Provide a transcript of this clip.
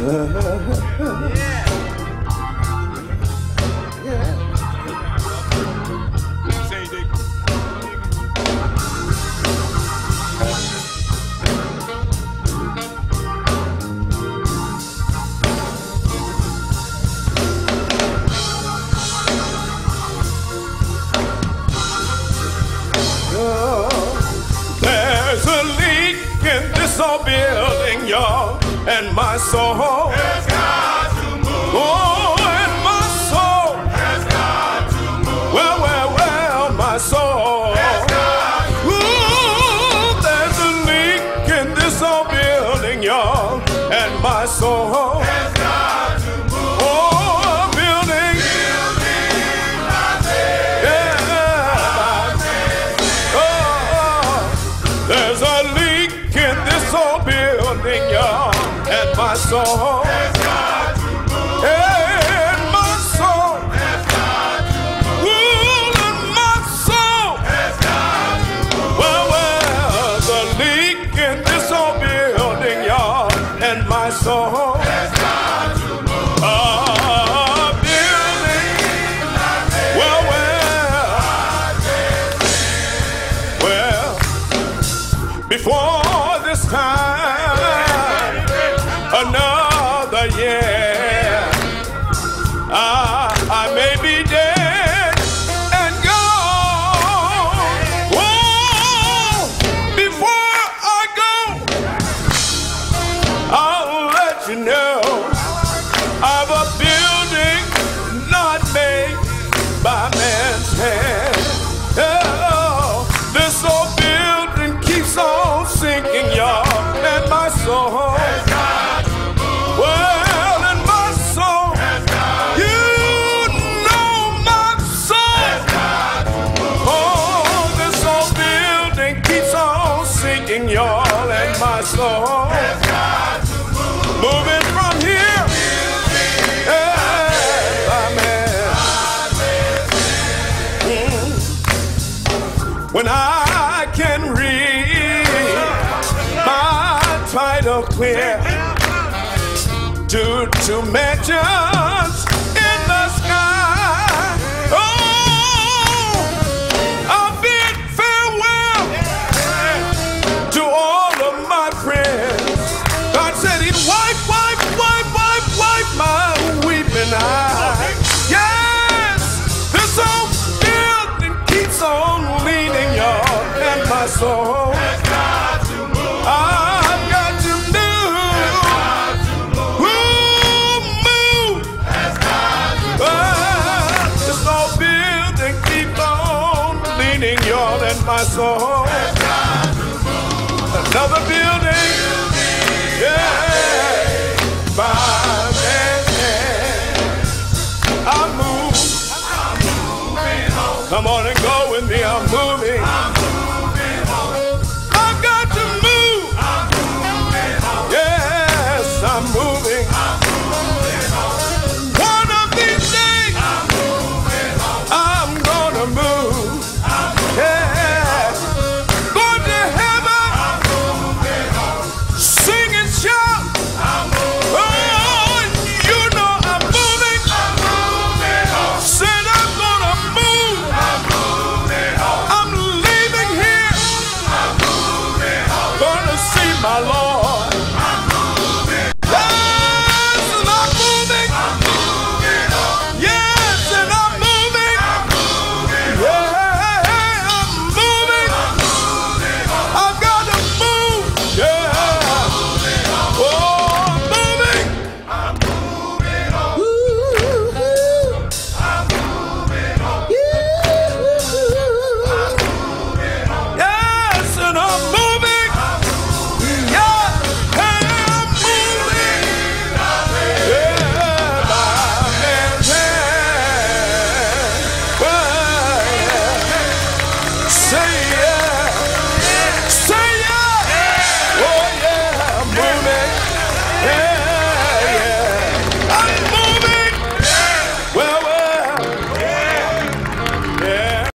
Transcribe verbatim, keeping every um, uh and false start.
There's a leak in this old building, y'all, and my soul has got to move. Oh, and my soul has got to move. Well, well, well, my soul has got to move. Ooh, there's a leak in this old building, y'all, and my soul has got to move. Oh, a building, building not there. Yeah. Oh, there's a leak in this old building, y'all, and my soul has got to move. And my soul has got to move. Ooh, and my soul has got to move. Well, well, the leak in this old building, y'all, and my soul has got to move. A building, well, well, well, before this time, another year, I, I may be dead and gone. Whoa, before I go, I'll let you know I've a building not made by man's hand. Oh, this old building keeps on sinking, y'all, and my soul has got to move. Well, and my soul has got to move. You know my soul has got to move. Oh, this old building keeps on sinking, y'all, and my soul has got to move. Moving from here, yeah, amen. Mm. When I can read my title clear to to mansions in the sky. Oh, I bid farewell to all of my friends. God said he'd wipe, wipe, wipe, wipe, wipe my weeping eye. Yes, this old building keeps on leaning, y'all, and my soul has got to move. I've got to move. Ooh, move. Ah, this old building keeps on leaning, y'all, and my soul has got to move. Another building, yeah, by man's hand. I move. Come on and go with me. I'm moving. I've got to move. Yes, I'm moving. One of these days, I'm gonna move. Yeah, going to heaven. Sing and shout. Oh, you know I'm moving. Said I'm gonna move. I'm leaving here. Gonna see my Lord. Yes, and I'm moving. Yes, and I'm moving. Yeah, I'm moving. I've got to move. Yeah. Oh, I'm moving. Yes, and I'm moving. Yeah, hey, I'm moving. Yeah, by man's hand. Well, yeah. Say